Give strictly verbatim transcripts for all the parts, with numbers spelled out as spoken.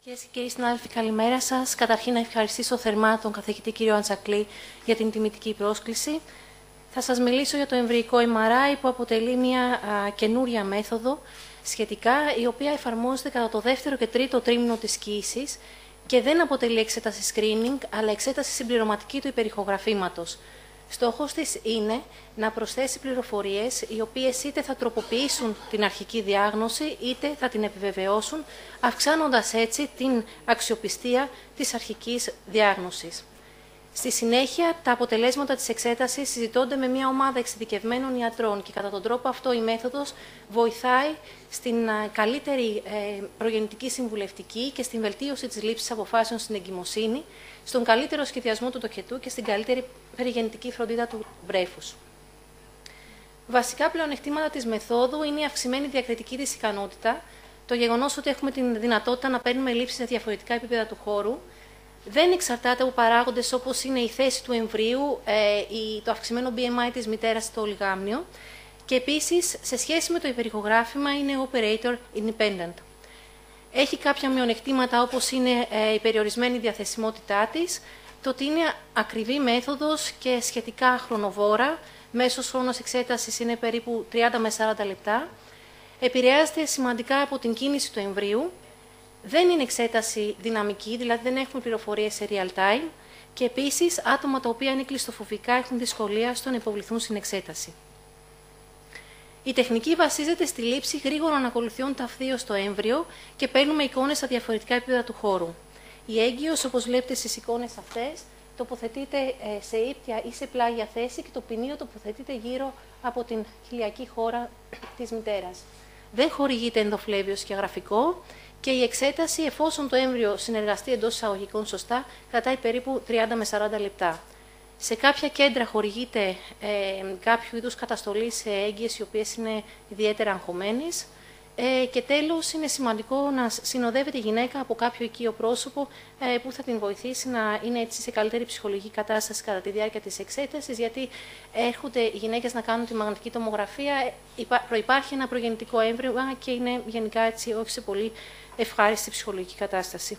Κυρίες και κύριοι συνάδελφοι, καλημέρα σας. Καταρχήν, να ευχαριστήσω θερμά τον καθηγητή κύριο Αντζακλή για την τιμητική πρόσκληση. Θα σας μιλήσω για το εμβρυϊκό εμ αρ άι, που αποτελεί μια α, καινούρια μέθοδο σχετικά, η οποία εφαρμόζεται κατά το δεύτερο και τρίτο τρίμηνο της κοίησης και δεν αποτελεί εξέταση screening, αλλά εξέταση συμπληρωματική του υπερηχογραφήματος. Στόχος της είναι να προσθέσει πληροφορίες οι οποίες είτε θα τροποποιήσουν την αρχική διάγνωση, είτε θα την επιβεβαιώσουν, αυξάνοντας έτσι την αξιοπιστία της αρχικής διάγνωσης. Στη συνέχεια, τα αποτελέσματα της εξέτασης συζητώνται με μια ομάδα εξειδικευμένων ιατρών και κατά τον τρόπο αυτό η μέθοδος βοηθάει στην καλύτερη προγεννητική συμβουλευτική και στην βελτίωση της λήψης αποφάσεων στην εγκυμοσύνη, στον καλύτερο σχεδιασμό του τοκετού και στην καλύτερη περιγεννητική φροντίδα του βρέφους. Βασικά πλεονεκτήματα της μεθόδου είναι η αυξημένη διακριτική της ικανότητα, το γεγονός ότι έχουμε την δυνατότητα να παίρνουμε λήψεις σε διαφορετικά επίπεδα του χώρου, δεν εξαρτάται από παράγοντες όπως είναι η θέση του εμβρίου, ε, η, το αυξημένο μπι εμ άι της μητέρας στο ολιγάμνιο και επίσης σε σχέση με το υπερηχογράφημα είναι operator independent. Έχει κάποια μειονεκτήματα όπως είναι ε, η περιορισμένη διαθεσιμότητά της, το ότι είναι ακριβή μέθοδος και σχετικά χρονοβόρα, μέσος χρόνος εξέτασης είναι περίπου τριάντα με σαράντα λεπτά, επηρεάζεται σημαντικά από την κίνηση του εμβρίου, δεν είναι εξέταση δυναμική, δηλαδή δεν έχουμε πληροφορίες σε real time και επίσης άτομα τα οποία είναι κλειστοφοβικά έχουν δυσκολία στο να υποβληθούν στην εξέταση. Η τεχνική βασίζεται στη λήψη γρήγορων ακολουθιών ταυδίως στο έμβριο και παίρνουμε εικόνες στα διαφορετικά επίπεδα του χώρου. Η έγκυος, όπως βλέπετε στις εικόνες αυτές, τοποθετείται σε ύπτια ή σε πλάγια θέση και το ποινίο τοποθετείται γύρω από την χιλιακή χώρα της μητέρας. Δεν χορηγείται ενδοφλέβιο σκιαγραφικό και η εξέταση, εφόσον το έμβριο συνεργαστεί εντός εισαγωγικών σωστά, κρατάει περίπου τριάντα με σαράντα λεπτά. Σε κάποια κέντρα χορηγείται ε, κάποιο είδους καταστολή σε έγκυες οι οποίες είναι ιδιαίτερα αγχωμένες. Ε, και τέλος, είναι σημαντικό να συνοδεύεται η γυναίκα από κάποιο οικείο πρόσωπο ε, που θα την βοηθήσει να είναι έτσι σε καλύτερη ψυχολογική κατάσταση κατά τη διάρκεια της εξέτασης, γιατί έρχονται οι γυναίκες να κάνουν τη μαγνητική τομογραφία, προϋπάρχει ένα προγεννητικό έμβριο και είναι γενικά έτσι όχι σε πολύ ευχάριστη ψυχολογική κατάσταση.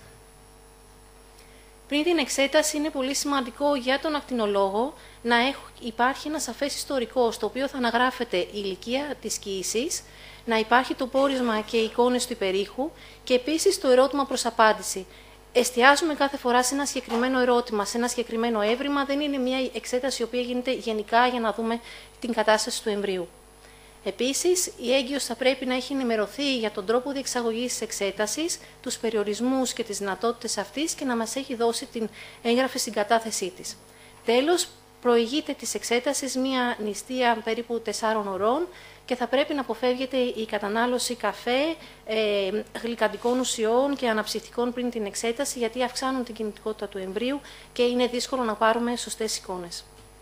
Πριν την εξέταση είναι πολύ σημαντικό για τον ακτινολόγο να υπάρχει ένα σαφές ιστορικό στο οποίο θα αναγράφεται η ηλικία της κοίησης, να υπάρχει το πόρισμα και οι εικόνες του υπερήχου και επίσης το ερώτημα προς απάντηση. Εστιάζουμε κάθε φορά σε ένα συγκεκριμένο ερώτημα, σε ένα συγκεκριμένο έβριμα, δεν είναι μια εξέταση η οποία γίνεται γενικά για να δούμε την κατάσταση του εμβρίου. Επίσης, η έγκυος θα πρέπει να έχει ενημερωθεί για τον τρόπο διεξαγωγής της εξέτασης, τους περιορισμούς και τις δυνατότητες αυτής και να μας έχει δώσει την έγγραφη συγκατάθεσή της. Τέλος, προηγείται της εξέτασης μία νηστεία περίπου τεσσάρων ωρών και θα πρέπει να αποφεύγεται η κατανάλωση καφέ, ε, γλυκαντικών ουσιών και αναψυκτικών πριν την εξέταση, γιατί αυξάνουν την κινητικότητα του εμβρίου και είναι δύσκολο να πάρουμε σωστές εικόνες.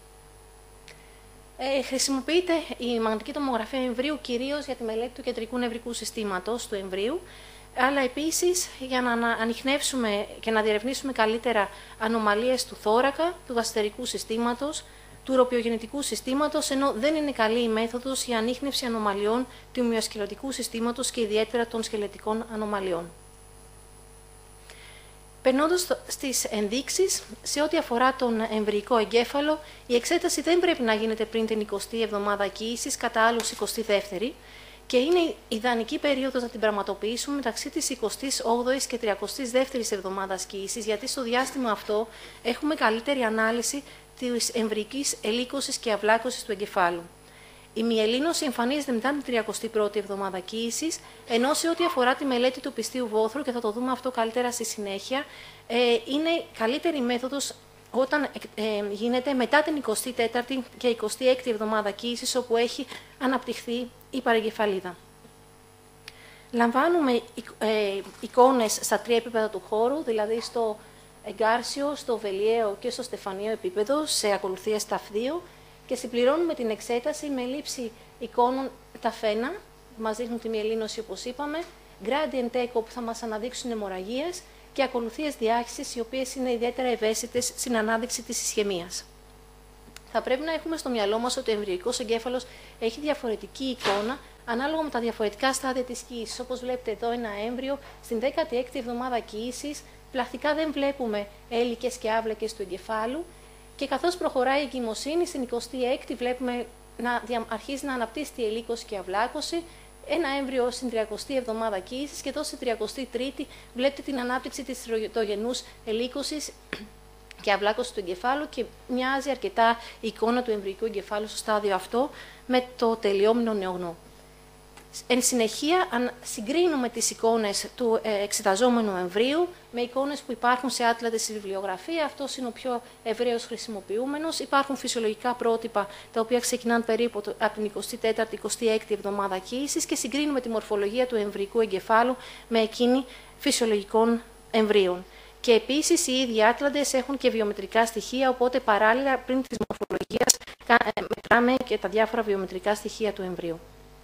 Ε, χρησιμοποιείται η μαγνητική τομογραφία εμβρίου κυρίως για τη μελέτη του κεντρικού νευρικού συστήματος του εμβρίου, αλλά επίσης για να ανιχνεύσουμε και να διερευνήσουμε καλύτερα ανομαλίες του θώρακα, του γαστερικού συστήματος, του ουροπιογεννητικού συστήματος, ενώ δεν είναι καλή η μέθοδος για ανίχνευση ανομαλιών του μυοσκελετικού συστήματος και ιδιαίτερα των σκελετικών ανομαλιών. Περνώντας στις ενδείξεις, σε ό,τι αφορά τον εμβρυϊκό εγκέφαλο, η εξέταση δεν πρέπει να γίνεται πριν την εικοστή εβδομάδα κοίησης, κατά άλλους εικοστή δεύτερη, και είναι η ιδανική περίοδος να την πραγματοποιήσουμε μεταξύ της εικοστής όγδοης και τριακοστής δεύτερης εβδομάδας κοίησης, γιατί στο διάστημα αυτό έχουμε καλύτερη ανάλυση της εμβρυϊκής ελίκωσης και αυλάκωσης του εγκεφάλου. Η μυελίνωση εμφανίζεται μετά την τριακοστή πρώτη εβδομάδα κοίησης, ενώ σε ό,τι αφορά τη μελέτη του πιστείου βόθρου, και θα το δούμε αυτό καλύτερα στη συνέχεια, ε, είναι καλύτερη μέθοδος όταν ε, γίνεται μετά την εικοστή τέταρτη και εικοστή έκτη εβδομάδα κοίησης, όπου έχει αναπτυχθεί η παρεγκεφαλίδα. Λαμβάνουμε ε, εικόνες στα τρία επίπεδα του χώρου, δηλαδή στο εγκάρσιο, στο βελιαίο και στο στεφανιαίο επίπεδο, σε ακολουθίες ταυδίου, και συμπληρώνουμε την εξέταση με λήψη εικόνων ταφένα, που μας δείχνουν τη μυελίνωση όπως είπαμε, gradient echo που θα μας αναδείξουν αιμορραγίες και ακολουθίες διάχυσης, οι οποίες είναι ιδιαίτερα ευαίσθητες στην ανάδειξη της ισχαιμίας. Θα πρέπει να έχουμε στο μυαλό μας ότι ο εμβρυϊκός εγκέφαλος έχει διαφορετική εικόνα ανάλογα με τα διαφορετικά στάδια της κύησης. Όπως βλέπετε εδώ ένα έμβριο, στην δέκατη έκτη εβδομάδα κύησης, πλαστικά δεν βλέπουμε έλικες και άβλακες του εγκεφάλου και καθώς προχωράει η εγκυμοσύνη, στην εικοστή έκτη βλέπουμε να αρχίζει να αναπτύσσεται η ελίκωση και η αυλάκωση. Ένα έμβριο στην τριακοστή εβδομάδα κύησης και εδώ στην τριακοστή τρίτη βλέπετε την ανάπτυξη της τριτογενούς ελίκωσης και αυλάκωση του εγκεφάλου και μοιάζει αρκετά η εικόνα του εμβρυϊκού εγκεφάλου στο στάδιο αυτό με το τελειόμενο νεογνώ. Εν συνεχεία, αν συγκρίνουμε τις εικόνες του εξεταζόμενου εμβρίου με εικόνες που υπάρχουν σε άτλαντες στη βιβλιογραφία, αυτός είναι ο πιο ευρέως χρησιμοποιούμενος. Υπάρχουν φυσιολογικά πρότυπα τα οποία ξεκινάνε περίπου από την εικοστή τέταρτη εικοστή έκτη εβδομάδα κύησης και συγκρίνουμε τη μορφολογία του εμβρυϊκού εγκεφάλου με εκείνη φυσιολογικών εμβρίων. Και επίσης οι ίδιοι άτλαντες έχουν και βιομετρικά στοιχεία, οπότε παράλληλα πριν της μορφολογίας μετράμε και τα διάφορα βιομετρικά στοιχεία του εμβρίου.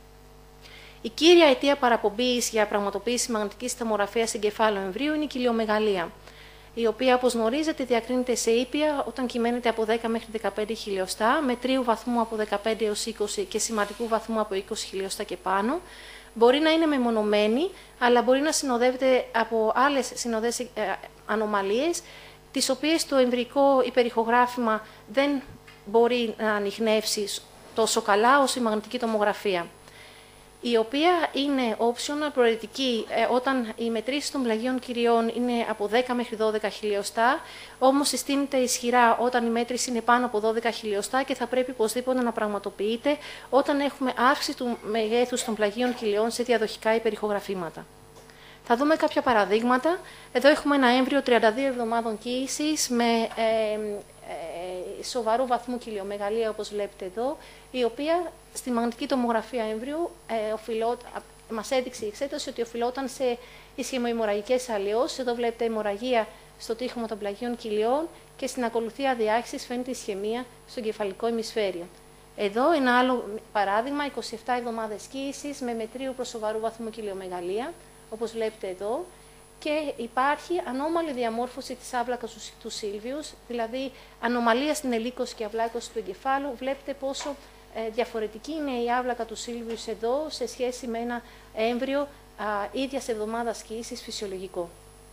Η κύρια αιτία παραπομπής για πραγματοποίηση μαγνητικής τομογραφίας εγκεφάλου εμβρίου είναι η κοιλιομεγαλία, η οποία, όπως γνωρίζετε, διακρίνεται σε ήπια όταν κυμαίνεται από δέκα μέχρι δεκαπέντε χιλιοστά, μετρίου βαθμού από δεκαπέντε έως είκοσι και σημαντικού βαθμού από είκοσι χιλιοστά και πάνω. Μπορεί να είναι μεμονωμένη, αλλά μπορεί να συνοδεύεται από άλλες συνοδές ε, ανομαλίες, τις οποίες το εμβρυϊκό υπερηχογράφημα δεν μπορεί να ανιχνεύσει τόσο καλά όσο η μαγνητική τομογραφία, η οποία είναι optional, προαιρετική, ε, όταν οι μετρήσεις των πλαγίων κυριών είναι από δέκα μέχρι δώδεκα χιλιοστά, όμως συστήνεται ισχυρά όταν η μέτρηση είναι πάνω από δώδεκα χιλιοστά και θα πρέπει οπωσδήποτε να πραγματοποιείται όταν έχουμε αύξηση του μεγέθους των πλαγίων κοιλιών σε διαδοχικά υπερηχογραφήματα. Θα δούμε κάποια παραδείγματα. Εδώ έχουμε ένα έμβριο τριάντα δύο εβδομάδων κύησης με ε, ε, σοβαρού βαθμού κοιλιομεγαλία, όπως βλέπετε εδώ, η οποία στη μαγνητική τομογραφία έμβριου ε, οφειλό, μας έδειξε η εξέταση ότι οφειλόταν σε ισχυμοαιμορραγικές αλλοιώσεις. Εδώ βλέπετε αιμορραγία στο τείχομα των πλαγίων κοιλιών και στην ακολουθία διάχυσης φαίνεται ισχυμία στο κεφαλικό ημισφαίριο. Εδώ ένα άλλο παράδειγμα, είκοσι επτά εβδομάδες κύησης με μετρίου προς σοβαρού βαθμού κοιλιομεγαλία, όπως βλέπετε εδώ, και υπάρχει ανώμαλη διαμόρφωση της άβλακας του Σίλβιους, δηλαδή ανομαλία στην ελίκωση και αυλάκωση του εγκεφάλου. Βλέπετε πόσο ε, διαφορετική είναι η άβλακα του Σίλβιους εδώ σε σχέση με ένα έμβριο α, ίδιας εβδομάδας κύησης φυσιολογικό.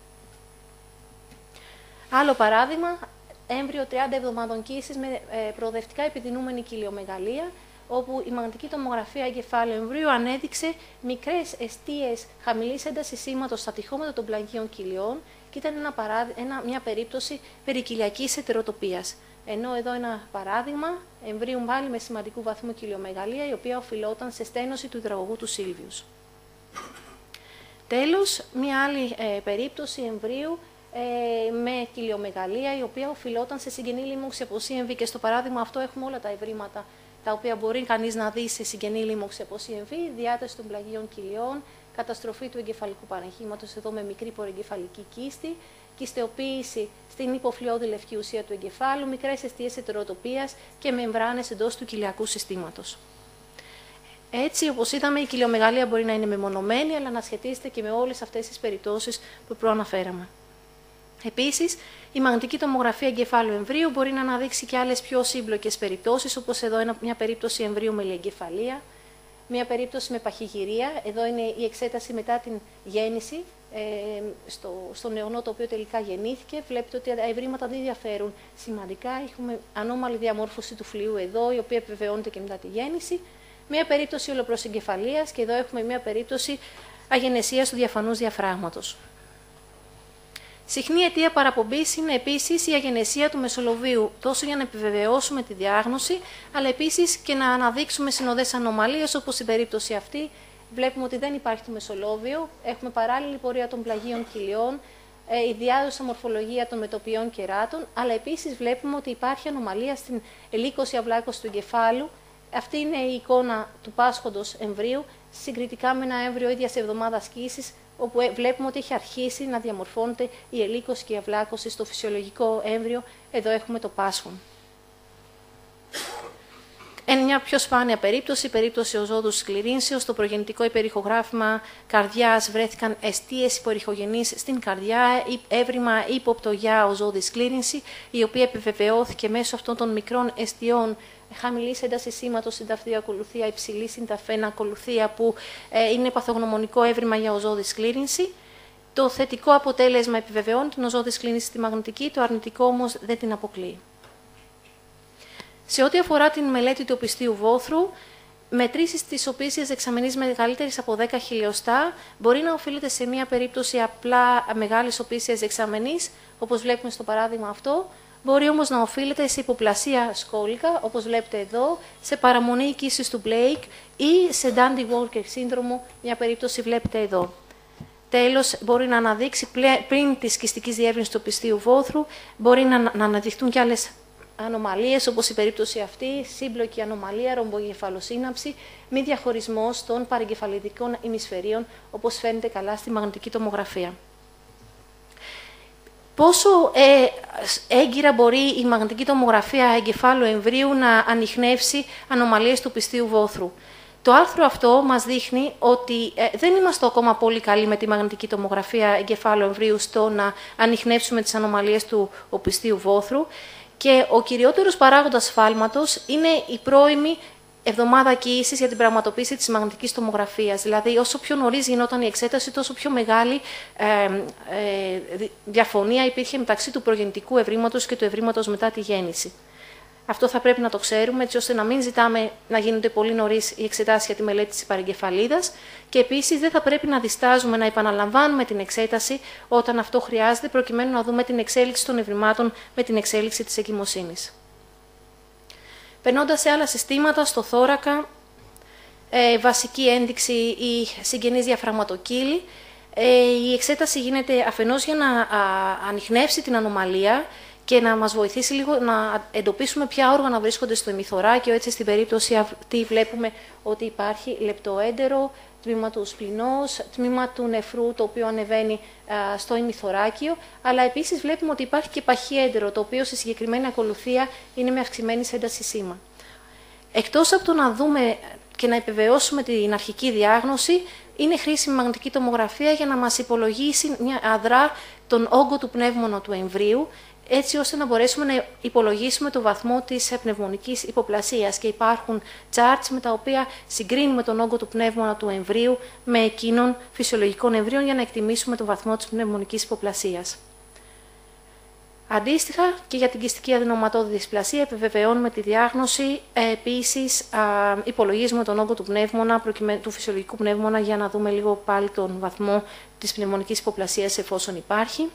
Άλλο παράδειγμα, έμβριο τριάντα εβδομάδων κύησης με ε, προοδευτικά επιδεινούμενη κοιλιομεγαλία, όπου η μαγνητική τομογραφία εγκεφάλου εμβρίου ανέδειξε μικρές εστίες χαμηλής έντασης σήματος στα τυχώματα των πλαγίων κοιλιών και ήταν ένα παράδει... ένα... μια περίπτωση περικυλιακής ετεροτοπίας. Ενώ εδώ ένα παράδειγμα εμβρίου πάλι με σημαντικού βαθμού κοιλιομεγαλία, η οποία οφειλόταν σε στένωση του υδραγωγού του Σίλβιους. Τέλος, μια άλλη ε, περίπτωση εμβρίου ε, με κοιλιομεγαλία, η οποία οφειλόταν σε συγγενή λίμωξη από σι εμ βι, και στο παράδειγμα αυτό έχουμε όλα τα ευρήματα τα οποία μπορεί κανείς να δει σε συγγενή λίμωξη από σι εμ βι, διάταση των πλαγίων κοιλιών, καταστροφή του εγκεφαλικού παραγχήματος εδώ με μικρή προεγκεφαλική κίστη, κιστεοποίηση στην υποφλοιώδη λευκή ουσία του εγκεφάλου, μικρές εστίες ετεροτοπίας και μεμβράνες εντός του κοιλιακού συστήματος. Έτσι, όπως είδαμε, η κοιλιομεγαλία μπορεί να είναι μεμονωμένη, αλλά να σχετίζεται και με όλες αυτές τις περιπτώσεις που προαναφέραμε. Επίσης, η μαγνητική τομογραφία εγκεφάλου εμβρίου μπορεί να αναδείξει και άλλες πιο σύμπλοκες περιπτώσεις, όπως εδώ μια περίπτωση εμβρίου με ηλιεγκεφαλία, μια περίπτωση με παχυγυρία. Εδώ είναι η εξέταση μετά την γέννηση, ε, στο, στο νεονό το οποίο τελικά γεννήθηκε. Βλέπετε ότι τα ευρήματα δεν διαφέρουν σημαντικά. Έχουμε ανώμαλη διαμόρφωση του φλοιού εδώ, η οποία επιβεβαιώνεται και μετά τη γέννηση. Μια περίπτωση ολοπροσεγκεφαλίας και εδώ έχουμε μια περίπτωση αγενεσίας του διαφανούς διαφράγματος. Συχνή αιτία παραπομπής είναι επίσης η αγενεσία του μεσολοβίου, τόσο για να επιβεβαιώσουμε τη διάγνωση, αλλά επίσης και να αναδείξουμε συνοδές ανομαλίες, όπως στην περίπτωση αυτή. Βλέπουμε ότι δεν υπάρχει το μεσολόβιο, έχουμε παράλληλη πορεία των πλαγίων κοιλιών, η διάδοση μορφολογία των μετοπιών κεράτων, αλλά επίσης βλέπουμε ότι υπάρχει ανομαλία στην ελίκωση αυλάκωση του εγκεφάλου. Αυτή είναι η εικόνα του πάσχοντος εμβρίου, συγκριτικά με ένα έμβριο ίδιας εβδομάδας κύησης, όπου βλέπουμε ότι έχει αρχίσει να διαμορφώνεται η ελίκωση και η αυλάκωση στο φυσιολογικό έμβριο. Εδώ έχουμε το πάσχον. Εν μια πιο σπάνια περίπτωση, περίπτωση οζόδους σκληρύνσεως, στο προγεννητικό υπερηχογράφημα καρδιάς βρέθηκαν εστίες υπερηχογενείς στην καρδιά, έβριμα ύποπτο για οζόδη σκλήρυνση, η οποία επιβεβαιώθηκε μέσω αυτών των μικρών εστιών χαμηλή ένταση σήματος συνταφδίου ακολουθία, υψηλή συνταφένα ακολουθία που ε, είναι παθογνωμονικό έβριμα για οζώδη σκλήρυνση. Το θετικό αποτέλεσμα επιβεβαιώνει την οζώδη σκλήρυνση στη μαγνητική, το αρνητικό όμως δεν την αποκλείει. Σε ό,τι αφορά την μελέτη του οπιστίου βόθρου, μετρήσεις της οπίσιας δεξαμενής μεγαλύτερης από δέκα χιλιοστά μπορεί να οφείλεται σε μία περίπτωση απλά μεγάλης οπίσιας δεξαμενής, όπως βλέπουμε στο παράδειγμα αυτό, μπορεί όμως να οφείλεται σε υποπλασία σκόλικα, όπως βλέπετε εδώ, σε παραμονή οικίσης του Blake ή σε Dandy-Walker σύνδρομο, μια περίπτωση βλέπετε εδώ. Τέλος, μπορεί να αναδείξει πριν της κυστικής διεύρυνσης του οπιστίου βόθρου, μπορεί να, να αναδειχθούν και άλλες ανομαλίες, όπως η περίπτωση αυτή, σύμπλοκη ανομαλία, ρομπογεφαλοσύναψη, μη διαχωρισμός των παρεγκεφαλιδικών ημισφαιρίων, όπως φαίνεται καλά στη μαγνητική τομογραφία. Πόσο ε, έγκυρα μπορεί η μαγνητική τομογραφία εγκεφάλου εμβρίου να ανιχνεύσει ανομαλίες του οπιστίου βόθρου? Το άρθρο αυτό μας δείχνει ότι ε, δεν είμαστε ακόμα πολύ καλοί με τη μαγνητική τομογραφία εγκεφάλου εμβρίου στο να ανιχνεύσουμε τις ανομαλίες του οπιστίου βόθρου και ο κυριότερος παράγοντας σφάλματος είναι η πρώιμη εβδομάδα κοίησης για την πραγματοποίηση της μαγνητικής τομογραφίας. Δηλαδή, όσο πιο νωρίς γινόταν η εξέταση, τόσο πιο μεγάλη ε, ε, διαφωνία υπήρχε μεταξύ του προγεννητικού ευρήματος και του ευρήματος μετά τη γέννηση. Αυτό θα πρέπει να το ξέρουμε, έτσι ώστε να μην ζητάμε να γίνονται πολύ νωρίς οι εξετάσεις για τη μελέτη της παρεγκεφαλίδας και επίσης δεν θα πρέπει να διστάζουμε να επαναλαμβάνουμε την εξέταση όταν αυτό χρειάζεται, προκειμένου να δούμε την εξέλιξη των ευρημάτων με την εξέλιξη της εγκυμοσύνης. Περνώντας σε άλλα συστήματα, στο θώρακα, ε, βασική ένδειξη η συγγενής διαφραγματοκύλη. Ε, η εξέταση γίνεται αφενός για να α, ανιχνεύσει την ανομαλία και να μας βοηθήσει λίγο να εντοπίσουμε ποια όργανα βρίσκονται στο ημιθωράκιο. Έτσι, στην περίπτωση αυτή βλέπουμε ότι υπάρχει λεπτοέντερο, τμήμα του σπληνός, τμήμα του νεφρού, το οποίο ανεβαίνει α, στο ημιθωράκιο, αλλά επίσης βλέπουμε ότι υπάρχει και παχιέντερο, το οποίο σε συγκεκριμένη ακολουθία είναι με αυξημένη ένταση σήμα. Εκτός από το να δούμε και να επιβεβαιώσουμε την αρχική διάγνωση, είναι χρήσιμη μαγνητική τομογραφία για να μας υπολογίσει μια αδρά τον όγκο του πνεύμονα του εμβρίου, έτσι ώστε να μπορέσουμε να υπολογίσουμε το βαθμό της πνευμονικής υποπλασίας και υπάρχουν charts με τα οποία συγκρίνουμε τον όγκο του πνεύμονα του εμβρίου με εκείνων φυσιολογικών εμβρίων για να εκτιμήσουμε το βαθμό της πνευμονικής υποπλασίας. Αντίστοιχα και για την κυστική αδενοματώδη δυσπλασία επιβεβαιώνουμε τη διάγνωση, ε, επίσης α, υπολογίζουμε τον όγκο του πνεύμονα, του φυσιολογικού πνεύμονα για να δούμε λίγο πάλι τον βαθμό της πνευμονικής υποπλασίας εφόσον υπάρχει.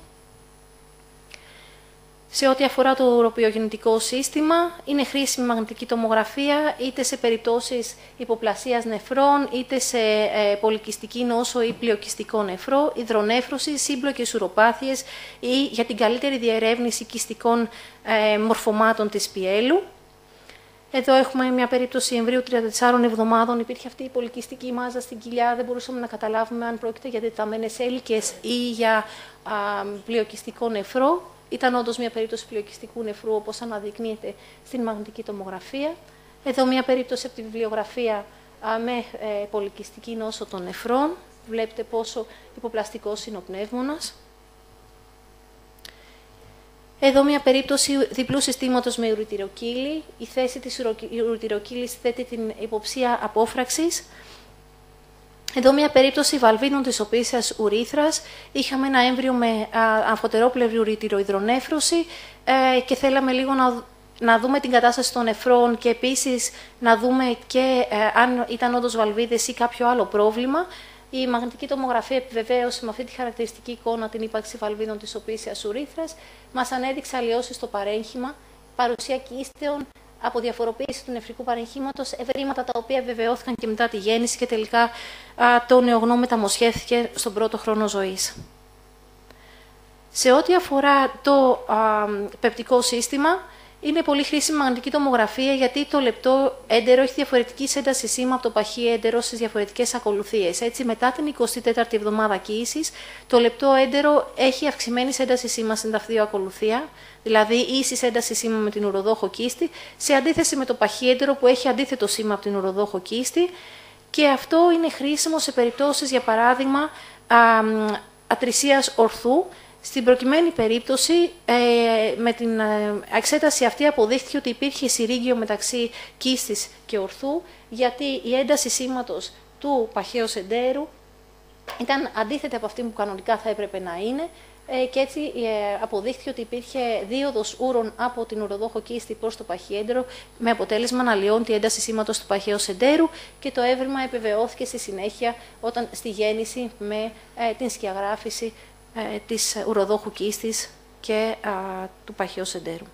Σε ό,τι αφορά το ουροπιογεννητικό σύστημα, είναι χρήσιμη μαγνητική τομογραφία είτε σε περιπτώσεις υποπλασίας νεφρών, είτε σε ε, πολυκυστική νόσο ή πλειοκυστικό νεφρό, υδρονέφρωση, σύμπλοκες ουροπάθειες ή για την καλύτερη διερεύνηση κυστικών ε, μορφωμάτων της πιέλου. Εδώ έχουμε μια περίπτωση εμβρίου τριάντα τεσσάρων εβδομάδων. Υπήρχε αυτή η πολυκυστική μάζα στην κοιλιά. Δεν μπορούσαμε να καταλάβουμε αν πρόκειται για τεταμένες έλικες ή για α, πλειοκυστικό νεφρό. Ήταν όντως μια περίπτωση πλειοκυστικού νεφρού, όπως αναδεικνύεται στην μαγνητική τομογραφία. Εδώ μια περίπτωση από τη βιβλιογραφία α, με ε, πολυκυστική νόσο των νεφρών. Βλέπετε πόσο υποπλαστικός είναι ο πνεύμονας. Εδώ μια περίπτωση διπλού συστήματος με ουρητηροκύλη. Η θέση της ουρητηροκύλης θέτει την υποψία απόφραξης. Εδώ μια περίπτωση βαλβίνων της οπίσιας ουρίθρας. Είχαμε ένα έμβριο με αμφωτερόπλευρη ουρητηροϊδρονέφρωση ε, και θέλαμε λίγο να, να δούμε την κατάσταση των νεφρών και επίσης να δούμε και ε, αν ήταν όντως βαλβίδες ή κάποιο άλλο πρόβλημα. Η μαγνητική τομογραφία επιβεβαίωσε με αυτή τη χαρακτηριστική εικόνα την ύπαρξη βαλβίδων της οπίσιας ουρήθρας. Μας ανέδειξε αλλοιώσεις στο παρέγχημα, παρουσία κύστεων, από διαφοροποίηση του νεφρικού παρεγχήματος, ευρήματα τα οποία βεβαιώθηκαν και μετά τη γέννηση και τελικά α, το νεογνώ μεταμοσχέθηκε στον πρώτο χρόνο ζωής. Σε ό,τι αφορά το α, πεπτικό σύστημα, είναι πολύ χρήσιμη μαγνητική τομογραφία γιατί το λεπτό έντερο έχει διαφορετική ένταση σήμα από το παχύ έντερο στις διαφορετικές ακολουθίες. Έτσι, μετά την εικοστή τέταρτη εβδομάδα κοίησης, το λεπτό έντερο έχει αυξημένη ένταση σήμα στην ταυτίο ακολουθία, δηλαδή ίση ένταση σήμα με την ουροδόχο κίστη, σε αντίθεση με το παχύ έντερο που έχει αντίθετο σήμα από την ουροδόχο κίστη. Και αυτό είναι χρήσιμο σε περιπτώσεις, για παράδειγμα, α, ατρισίας ορθού, Στην προκειμένη περίπτωση, ε, με την ε, εξέταση αυτή αποδείχθηκε ότι υπήρχε συρρήγγιο μεταξύ κίστης και ορθού, γιατί η ένταση σήματος του παχαίου εντέρου ήταν αντίθετη από αυτή που κανονικά θα έπρεπε να είναι, ε, και έτσι ε, αποδείχθηκε ότι υπήρχε δίωδος ούρων από την ουροδόχο κίστη προς το παχιέντερο, με αποτέλεσμα να λιώνει τη ένταση σήματος του παχαίου εντέρου, και το έβριμα επιβεβαιώθηκε στη συνέχεια όταν, στη γέννηση με ε, την σκιαγράφηση ε, της ουροδόχου κίστης και α, του παχαίου εντέρου.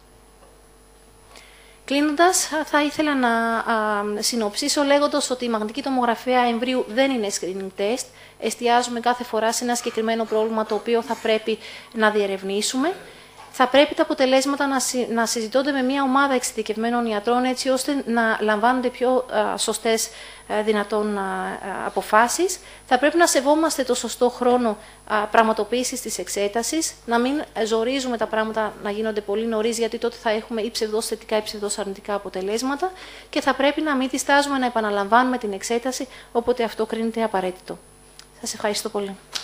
Κλείνοντας, θα ήθελα να α, συνοψίσω λέγοντας ότι η μαγνητική τομογραφία εμβρίου δεν είναι screening test. Εστιάζουμε κάθε φορά σε ένα συγκεκριμένο πρόβλημα το οποίο θα πρέπει να διερευνήσουμε. Θα πρέπει τα αποτελέσματα να, συ, να συζητώνται με μια ομάδα εξειδικευμένων ιατρών, έτσι ώστε να λαμβάνονται πιο α, σωστές α, δυνατόν α, α, αποφάσεις. Θα πρέπει να σεβόμαστε το σωστό χρόνο α, πραγματοποίησης της εξέτασης, να μην ζορίζουμε τα πράγματα να γίνονται πολύ νωρίς, γιατί τότε θα έχουμε ή ψευδώς θετικά ή ψευδώς αρνητικά αποτελέσματα, και θα πρέπει να μην διστάζουμε να επαναλαμβάνουμε την εξέταση όποτε αυτό κρίνεται απαραίτητο. Σας ευχαριστώ πολύ.